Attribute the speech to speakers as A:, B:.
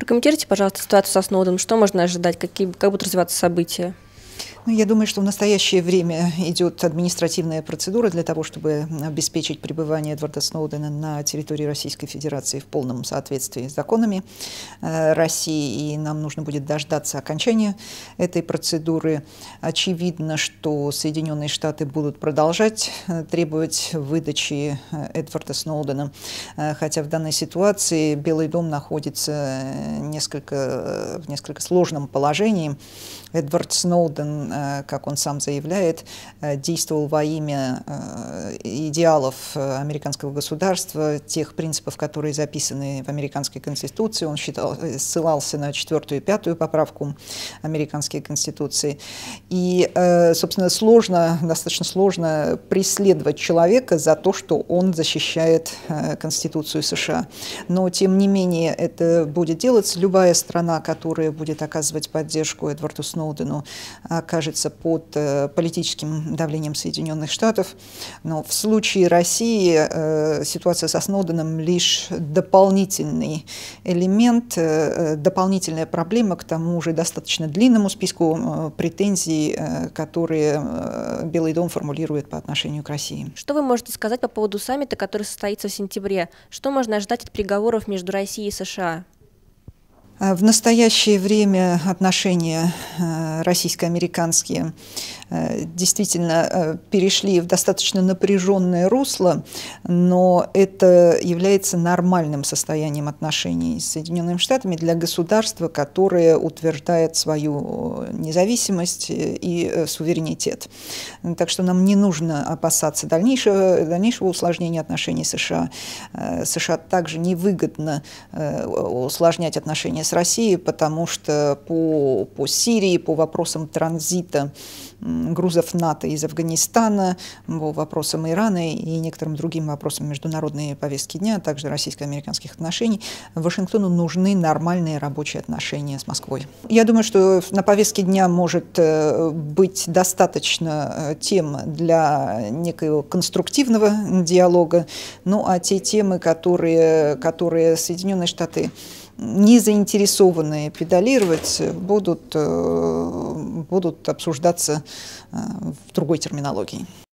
A: Прокомментируйте, пожалуйста, ситуацию со Сноуденом. Что можно ожидать? Как будут развиваться события?
B: Я думаю, что в настоящее время идет административная процедура для того, чтобы обеспечить пребывание Эдварда Сноудена на территории Российской Федерации в полном соответствии с законами России. И нам нужно будет дождаться окончания этой процедуры. Очевидно, что Соединенные Штаты будут продолжать требовать выдачи Эдварда Сноудена, хотя в данной ситуации Белый дом находится в несколько сложном положении. Эдвард Сноуден, как он сам заявляет, действовал во имя идеалов американского государства, тех принципов, которые записаны в американской конституции. Он ссылался на 4-ю и 5-ю поправку американской конституции. И, собственно, достаточно сложно преследовать человека за то, что он защищает Конституцию США. Но, тем не менее, это будет делаться. Любая страна, которая будет оказывать поддержку Эдварду Сноудену, окажется под политическим давлением Соединенных Штатов. Но в случае России ситуация со Сноуденом лишь дополнительный элемент, дополнительная проблема к тому уже достаточно длинному списку претензий, которые Белый дом формулирует по отношению к России.
A: Что вы можете сказать по поводу саммита, который состоится в сентябре? Что можно ожидать от переговоров между Россией и США?
B: В настоящее время отношения российско-американские действительно перешли в достаточно напряженное русло, но это является нормальным состоянием отношений с Соединенными Штатами для государства, которое утверждает свою независимость и суверенитет. Так что нам не нужно опасаться дальнейшего усложнения отношений с США. США также невыгодно усложнять отношения с Россией, потому что по Сирии, по вопросам транзита грузов НАТО из Афганистана, по вопросам Ирана и некоторым другим вопросам международной повестки дня, а также российско-американских отношений, Вашингтону нужны нормальные рабочие отношения с Москвой. Я думаю, что на повестке дня может быть достаточно тем для некоего конструктивного диалога, ну а те темы, которые Соединенные Штаты не заинтересованные педалировать, будут обсуждаться в другой терминологии.